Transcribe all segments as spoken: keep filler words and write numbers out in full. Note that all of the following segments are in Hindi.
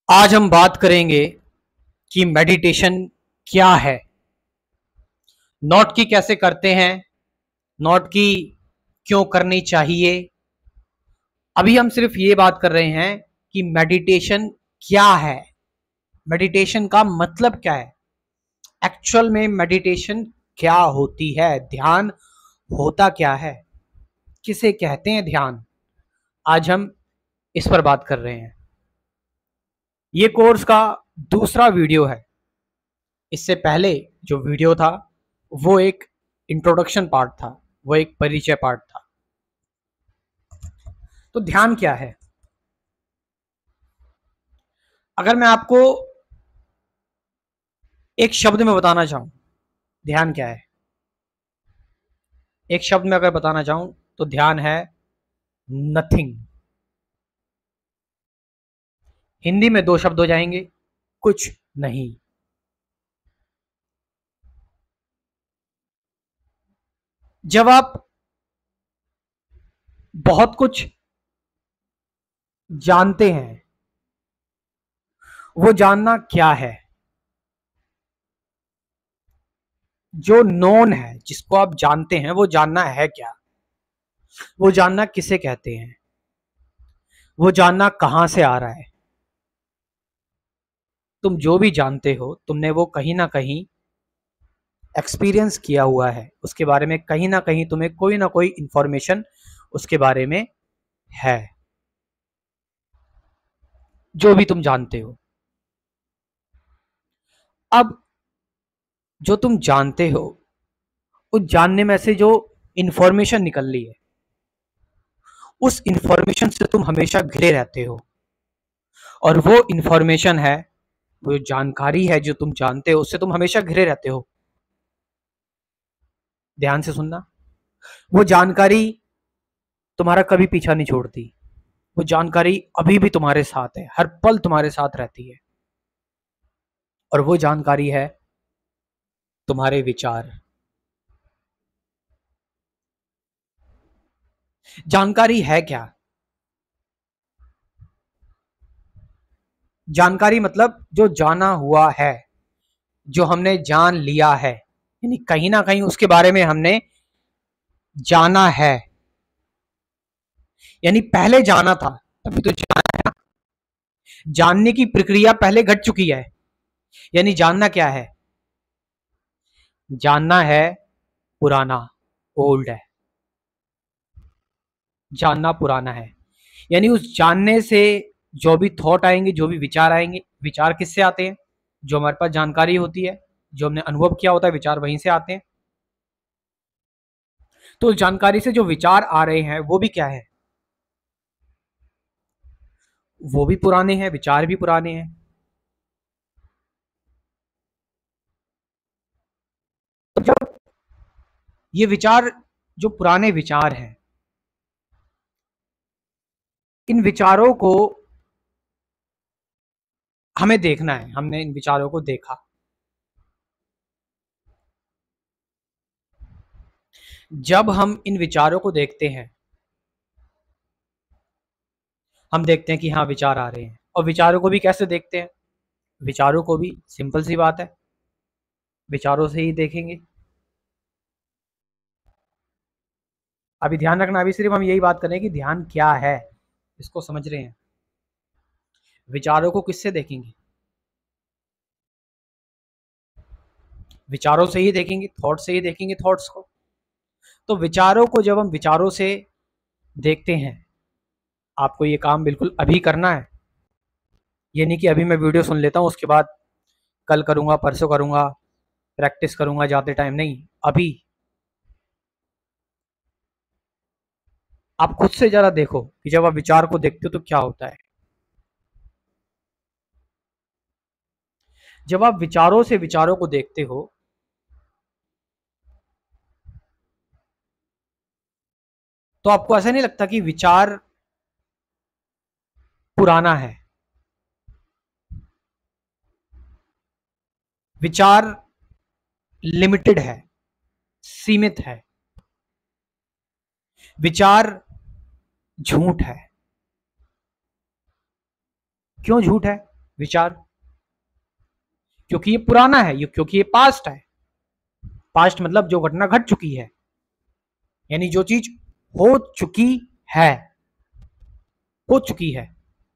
आज हम बात करेंगे कि मेडिटेशन क्या है, नॉट की कैसे करते हैं, नॉट की क्यों करनी चाहिए। अभी हम सिर्फ ये बात कर रहे हैं कि मेडिटेशन क्या है, मेडिटेशन का मतलब क्या है, एक्चुअल में मेडिटेशन क्या होती है, ध्यान होता क्या है, किसे कहते हैं ध्यान। आज हम इस पर बात कर रहे हैं। ये कोर्स का दूसरा वीडियो है। इससे पहले जो वीडियो था वो एक इंट्रोडक्शन पार्ट था, वो एक परिचय पार्ट था। तो ध्यान क्या है, अगर मैं आपको एक शब्द में बताना चाहूं ध्यान क्या है, एक शब्द में अगर बताना चाहूं तो ध्यान है नथिंग। हिंदी में दो शब्द हो जाएंगे, कुछ नहीं। जब आप बहुत कुछ जानते हैं, वो जानना क्या है, जो नोन है, जिसको आप जानते हैं वो जानना है क्या, वो जानना किसे कहते हैं, वो जानना कहां से आ रहा है। तुम जो भी जानते हो तुमने वो कहीं ना कहीं एक्सपीरियंस किया हुआ है, उसके बारे में कहीं ना कहीं तुम्हें कोई ना कोई इंफॉर्मेशन उसके बारे में है, जो भी तुम जानते हो। अब जो तुम जानते हो उस जानने में से जो इंफॉर्मेशन निकल रही है, उस इंफॉर्मेशन से तुम हमेशा घिरे रहते हो, और वो इंफॉर्मेशन है, वो जानकारी है जो तुम जानते हो, उससे तुम हमेशा घिरे रहते हो। ध्यान से सुनना, वो जानकारी तुम्हारा कभी पीछा नहीं छोड़ती, वो जानकारी अभी भी तुम्हारे साथ है, हर पल तुम्हारे साथ रहती है, और वो जानकारी है तुम्हारे विचार। जानकारी है क्या, जानकारी मतलब जो जाना हुआ है, जो हमने जान लिया है, यानी कहीं ना कहीं उसके बारे में हमने जाना है, यानी पहले जाना था तभी तो जाना है। जानने की प्रक्रिया पहले घट चुकी है, यानी जानना क्या है, जानना है पुराना, ओल्ड है, जानना पुराना है। यानी उस जानने से जो भी थॉट आएंगे, जो भी विचार आएंगे, विचार किससे आते हैं, जो हमारे पास जानकारी होती है, जो हमने अनुभव किया होता है, विचार वहीं से आते हैं। तो उस जानकारी से जो विचार आ रहे हैं वो भी क्या है, वो भी पुराने हैं, विचार भी पुराने हैं। तो जब ये विचार, जो पुराने विचार हैं, इन विचारों को हमें देखना है, हमने इन विचारों को देखा, जब हम इन विचारों को देखते हैं, हम देखते हैं कि हाँ विचार आ रहे हैं। और विचारों को भी कैसे देखते हैं, विचारों को भी सिंपल सी बात है, विचारों से ही देखेंगे। अभी ध्यान रखना, अभी सिर्फ हम यही बात करें कि ध्यान क्या है, इसको समझ रहे हैं। विचारों को किससे देखेंगे, विचारों से ही देखेंगे, थॉट से ही देखेंगे थॉट्स को। तो विचारों को जब हम विचारों से देखते हैं, आपको ये काम बिल्कुल अभी करना है। ये नहीं कि अभी मैं वीडियो सुन लेता हूँ उसके बाद कल करूंगा, परसों करूंगा, प्रैक्टिस करूंगा जाते टाइम, नहीं, अभी। आप खुद से जरा देखो कि जब आप विचार को देखते हो तो क्या होता है। जब आप विचारों से विचारों को देखते हो तो आपको ऐसा नहीं लगता कि विचार पुराना है, विचार लिमिटेड है, सीमित है, विचार झूठ है। क्यों झूठ है, विचार, क्योंकि ये पुराना है, ये क्योंकि ये पास्ट है। पास्ट मतलब जो घटना घट चुकी है, यानी जो चीज हो चुकी है, हो चुकी है,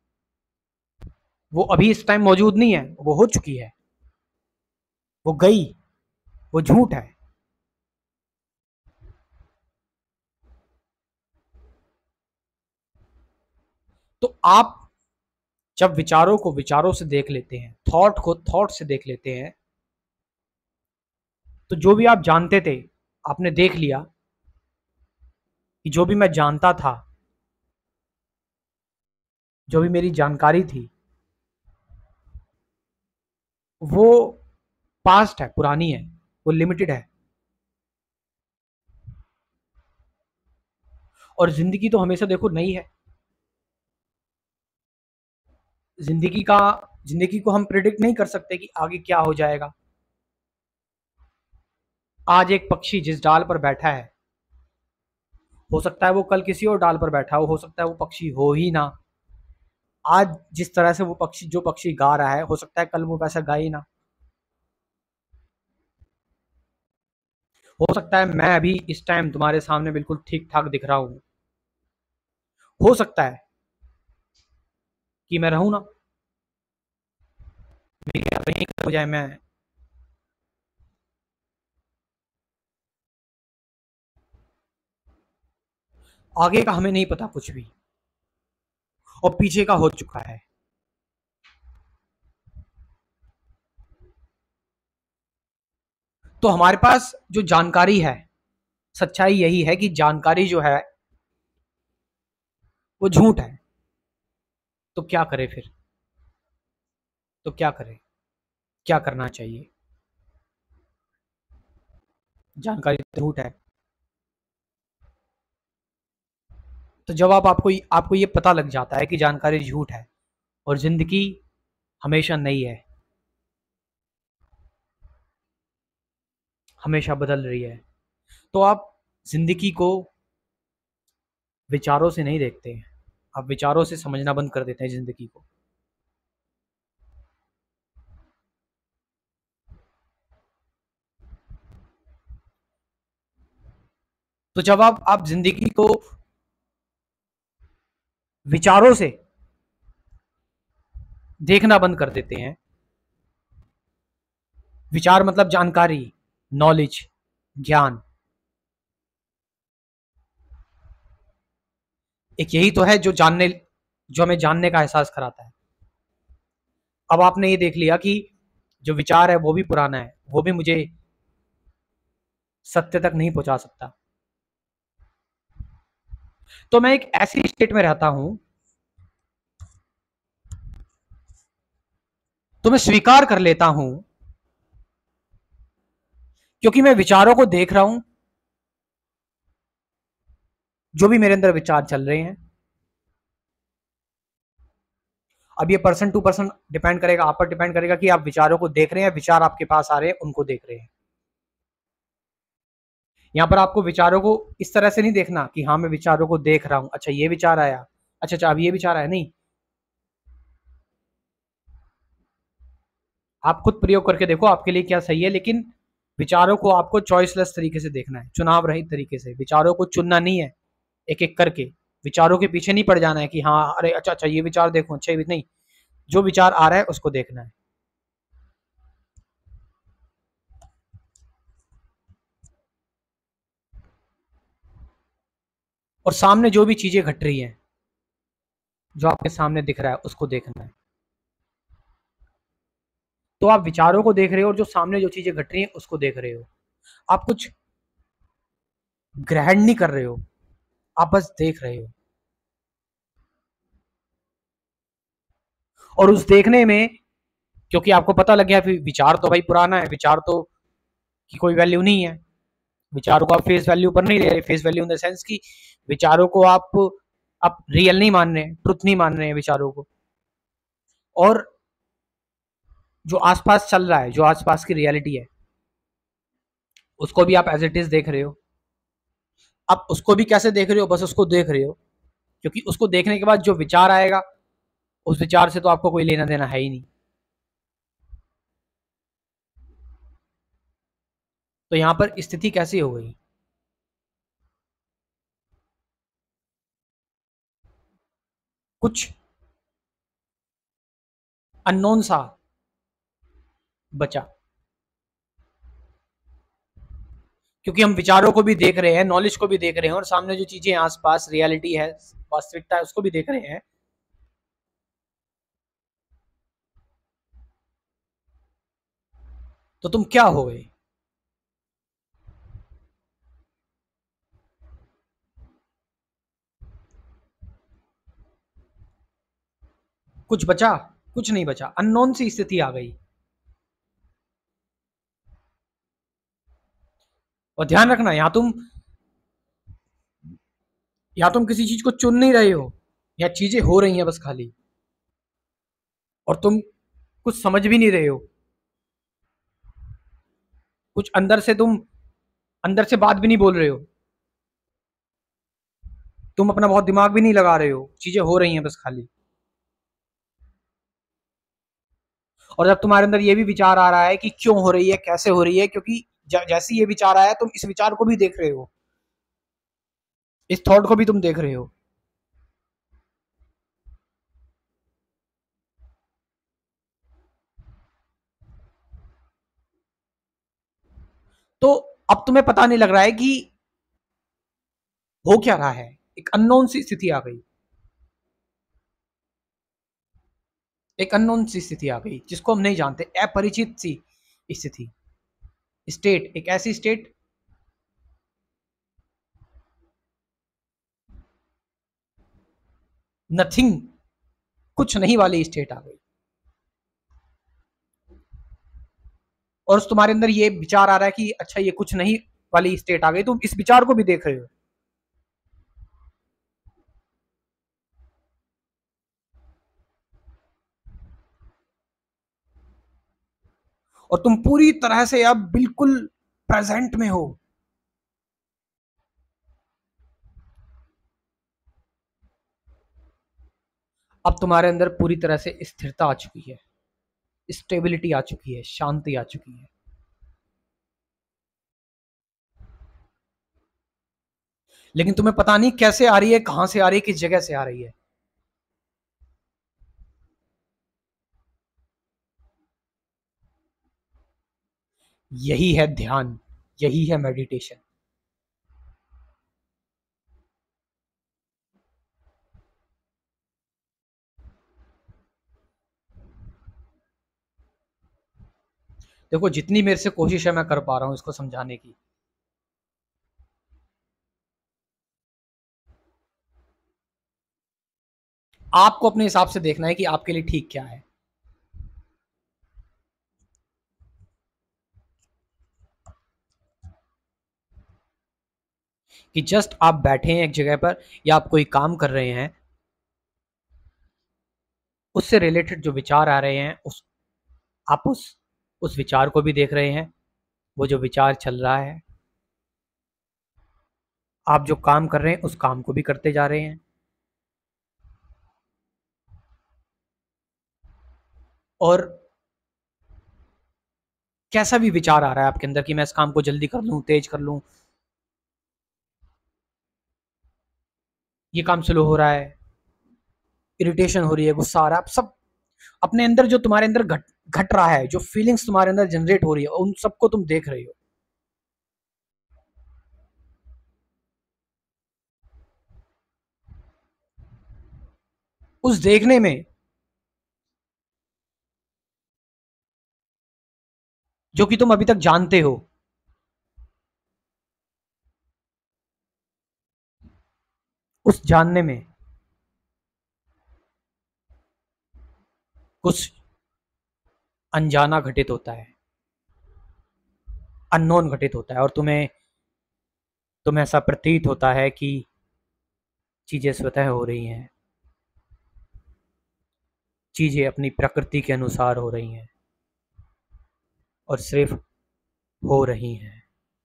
वो अभी इस टाइम मौजूद नहीं है, वो हो चुकी है, वो गई, वो झूठ है। तो आप जब विचारों को विचारों से देख लेते हैं, थॉट को थॉट से देख लेते हैं, तो जो भी आप जानते थे, आपने देख लिया कि जो भी मैं जानता था, जो भी मेरी जानकारी थी, वो पास्ट है, पुरानी है, वो लिमिटेड है। और जिंदगी तो हमेशा देखो नई है। जिंदगी का जिंदगी को हम प्रिडिक्ट नहीं कर सकते कि आगे क्या हो जाएगा। आज एक पक्षी जिस डाल पर बैठा है, हो सकता है वो कल किसी और डाल पर बैठा हो हो सकता है वो पक्षी हो ही ना। आज जिस तरह से वो पक्षी जो पक्षी गा रहा है, हो सकता है कल वो वैसा गाए ही ना। हो सकता है मैं अभी इस टाइम तुम्हारे सामने बिल्कुल ठीक ठाक दिख रहा हूं, हो सकता है कि मैं रहूं ना, कहीं हो जाए मैं। आगे का हमें नहीं पता कुछ भी, और पीछे का हो चुका है। तो हमारे पास जो जानकारी है, सच्चाई यही है कि जानकारी जो है वो झूठ है। तो क्या करें फिर? तो क्या करें? क्या करना चाहिए? जानकारी तो झूठ है। तो जब आप आपको आपको ये पता लग जाता है कि जानकारी झूठ है और जिंदगी हमेशा नई है, हमेशा बदल रही है, तो आप जिंदगी को विचारों से नहीं देखते हैं, आप विचारों से समझना बंद कर देते हैं जिंदगी को। तो जब आप आप जिंदगी को विचारों से देखना बंद कर देते हैं, विचार मतलब जानकारी, नॉलेज, ज्ञान, एक यही तो है जो जानने जो हमें जानने का एहसास कराता है। अब आपने ये देख लिया कि जो विचार है वो भी पुराना है, वो भी मुझे सत्य तक नहीं पहुंचा सकता। तो मैं एक ऐसी स्टेट में रहता हूं, तो मैं स्वीकार कर लेता हूं, क्योंकि मैं विचारों को देख रहा हूं, जो भी मेरे अंदर विचार चल रहे हैं। अब ये पर्सन टू पर्सन डिपेंड करेगा, आप पर डिपेंड करेगा कि आप विचारों को देख रहे हैं, विचार आपके पास आ रहे हैं उनको देख रहे हैं। यहां पर आपको विचारों को इस तरह से नहीं देखना कि हाँ मैं विचारों को देख रहा हूं, अच्छा ये विचार आया, अच्छा अच्छा अब ये विचार आया, नहीं। आप खुद प्रयोग करके देखो आपके लिए क्या सही है, लेकिन विचारों को आपको चॉइसलेस तरीके से देखना है, चुनाव रहित तरीके से। विचारों को चुनना नहीं है एक एक करके, विचारों के पीछे नहीं पड़ जाना है कि हाँ अरे अच्छा अच्छा ये विचार देखो, अच्छा ये नहीं, जो विचार आ रहा है उसको देखना है। और सामने जो भी चीजें घट रही हैं, जो आपके सामने दिख रहा है उसको देखना है। तो आप विचारों को देख रहे हो और जो सामने जो चीजें घट रही हैं उसको देख रहे हो। आप कुछ ग्रहण नहीं कर रहे हो, आप बस देख रहे हो। और उस देखने में, क्योंकि आपको पता लग गया फिर विचार तो भाई पुराना है, विचार तो की कोई वैल्यू नहीं है, विचारों को आप फेस वैल्यू पर नहीं ले रहे, face value in the sense की विचारों को आप आप रियल नहीं मान रहे, ट्रुथ नहीं मान रहे हैं विचारों को। और जो आसपास चल रहा है, जो आसपास की रियलिटी है, उसको भी आप एज इट इज देख रहे हो। आप उसको भी कैसे देख रहे हो? बस उसको देख रहे हो, क्योंकि उसको देखने के बाद जो विचार आएगा, उस विचार से तो आपको कोई लेना देना है ही नहीं। तो यहां पर स्थिति कैसी हो गई? कुछ अननोन सा बचा, क्योंकि हम विचारों को भी देख रहे हैं, नॉलेज को भी देख रहे हैं, और सामने जो चीजें आसपास रियलिटी है, वास्तविकता है, उसको भी देख रहे हैं। तो तुम क्या हो गए? कुछ बचा? कुछ नहीं बचा, अननोन सी स्थिति आ गई। और ध्यान रखना, यहां तुम या तुम किसी चीज को चुन नहीं रहे हो, या चीजें हो रही हैं बस खाली, और तुम कुछ समझ भी नहीं रहे हो। कुछ अंदर से तुम अंदर से बात भी नहीं बोल रहे हो, तुम अपना बहुत दिमाग भी नहीं लगा रहे हो, चीजें हो रही हैं बस खाली। और जब तुम्हारे अंदर ये भी विचार आ रहा है कि क्यों हो रही है, कैसे हो रही है, क्योंकि जैसे ये विचार आया, तुम इस विचार को भी देख रहे हो, इस थॉट को भी तुम देख रहे हो। तो अब तुम्हें पता नहीं लग रहा है कि हो क्या रहा है, एक अननोन सी स्थिति आ गई। एक अननोन सी स्थिति आ गई जिसको हम नहीं जानते, अपरिचित सी स्थिति, स्टेट, एक ऐसी स्टेट, नथिंग, कुछ नहीं वाली स्टेट आ गई। और तुम्हारे अंदर ये विचार आ रहा है कि अच्छा ये कुछ नहीं वाली स्टेट आ गई, तुम इस विचार को भी देख रहे हो। और तुम पूरी तरह से अब बिल्कुल प्रेजेंट में हो। अब तुम्हारे अंदर पूरी तरह से स्थिरता आ चुकी है, स्टेबिलिटी आ चुकी है, शांति आ चुकी है। लेकिन तुम्हें पता नहीं कैसे आ रही है, कहां से आ रही है, किस जगह से आ रही है। यही है ध्यान, यही है मेडिटेशन। देखो, जितनी मेरे से कोशिश है मैं कर पा रहा हूं इसको समझाने की। आपको अपने हिसाब से देखना है कि आपके लिए ठीक क्या है। कि जस्ट आप बैठे हैं एक जगह पर, या आप कोई काम कर रहे हैं, उससे रिलेटेड जो विचार आ रहे हैं, उस आप उस उस विचार को भी देख रहे हैं, वो जो विचार चल रहा है। आप जो काम कर रहे हैं उस काम को भी करते जा रहे हैं। और कैसा भी विचार आ रहा है आपके अंदर कि मैं इस काम को जल्दी कर लूं, तेज कर लूं, ये काम स्लो हो रहा है, इरिटेशन हो रही है, गुस्सा आ रहा है, आप सब अपने अंदर जो तुम्हारे अंदर घट घट रहा है, जो फीलिंग्स तुम्हारे अंदर जनरेट हो रही है, उन सबको तुम देख रहे हो। उस देखने में, जो कि तुम अभी तक जानते हो, उस जानने में कुछ अनजाना घटित होता है, अननोन घटित होता है, और तुम्हें तुम्हें ऐसा प्रतीत होता है कि चीजें स्वतः हो रही हैं, चीजें अपनी प्रकृति के अनुसार हो रही हैं, और सिर्फ हो रही हैं।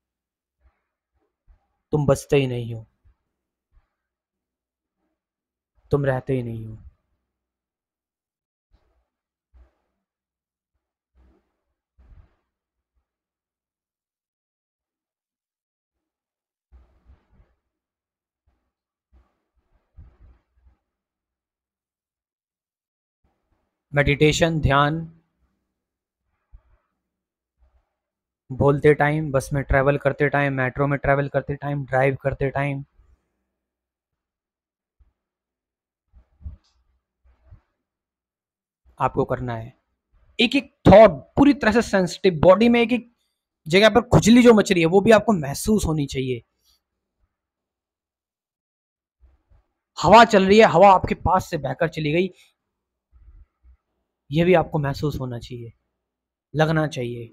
तुम बचते ही नहीं हो, तुम रहते ही नहीं हो। मेडिटेशन, ध्यान बोलते टाइम, बस में ट्रैवल करते टाइम, मेट्रो में ट्रैवल करते टाइम, ड्राइव करते टाइम, आपको करना है। एक एक थॉट पूरी तरह से सेंसिटिव, बॉडी में एक एक जगह पर खुजली जो मच रही है वो भी आपको महसूस होनी चाहिए। हवा चल रही है, हवा आपके पास से बहकर चली गई, ये भी आपको महसूस होना चाहिए, लगना चाहिए।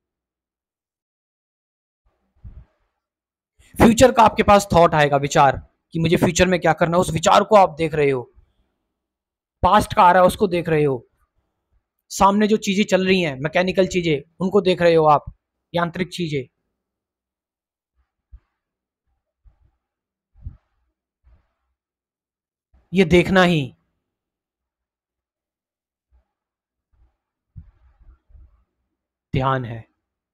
फ्यूचर का आपके पास थॉट आएगा, विचार कि मुझे फ्यूचर में क्या करना है, उस विचार को आप देख रहे हो। पास्ट का आ रहा है, उसको देख रहे हो। सामने जो चीजें चल रही हैं, मैकेनिकल चीजें, उनको देख रहे हो आप, यांत्रिक चीजें। ये देखना ही ध्यान है।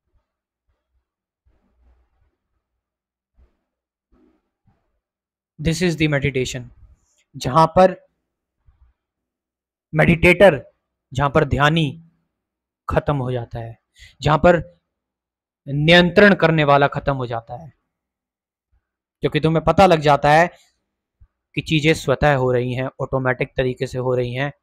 दिस इज द मेडिटेशन, जहां पर मेडिटेटर, जहां पर ध्यानी खत्म हो जाता है, जहां पर नियंत्रण करने वाला खत्म हो जाता है, क्योंकि तुम्हें पता लग जाता है कि चीजें स्वतः हो रही हैं, ऑटोमेटिक तरीके से हो रही हैं,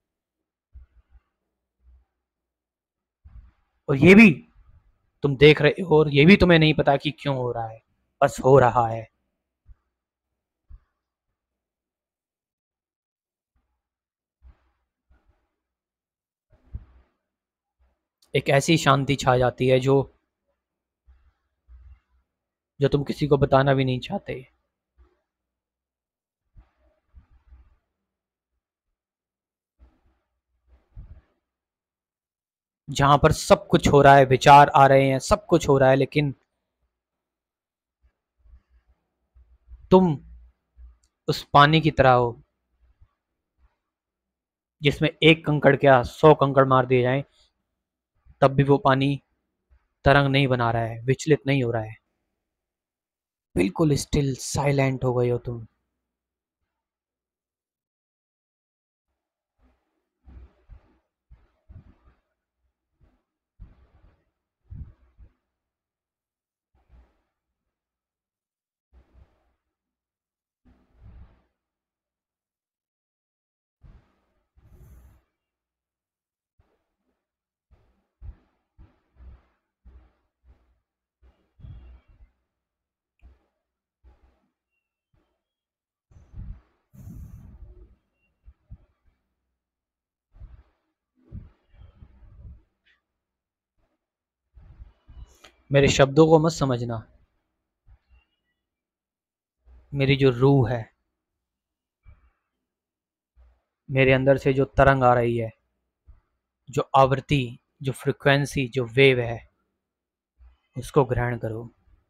और ये भी तुम देख रहे हो, और ये भी तुम्हें नहीं पता कि क्यों हो रहा है, बस हो रहा है। एक ऐसी शांति छा जाती है जो जो तुम किसी को बताना भी नहीं चाहते। जहां पर सब कुछ हो रहा है, विचार आ रहे हैं, सब कुछ हो रहा है, लेकिन तुम उस पानी की तरह हो जिसमें एक कंकड़ क्या सौ कंकड़ मार दिए जाएं, तब भी वो पानी तरंग नहीं बना रहा है, विचलित नहीं हो रहा है। बिल्कुल स्टिल साइलेंट हो गए हो तुम। मेरे शब्दों को मत समझना, मेरी जो रूह है, मेरे अंदर से जो तरंग आ रही है, जो आवृत्ति, जो फ्रिक्वेंसी, जो वेव है, उसको ग्रहण करो।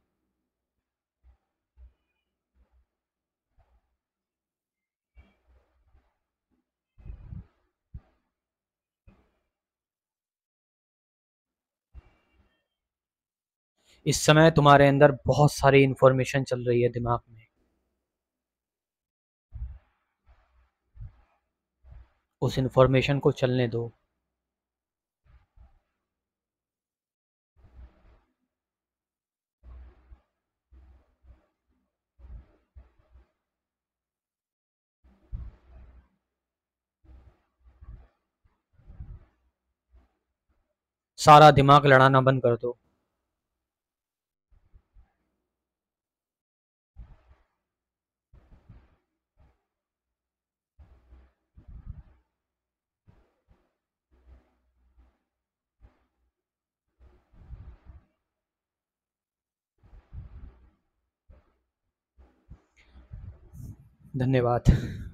इस समय तुम्हारे अंदर बहुत सारी इंफॉर्मेशन चल रही है दिमाग में, उस इंफॉर्मेशन को चलने दो। सारा दिमाग लड़ाना बंद कर दो। धन्यवाद।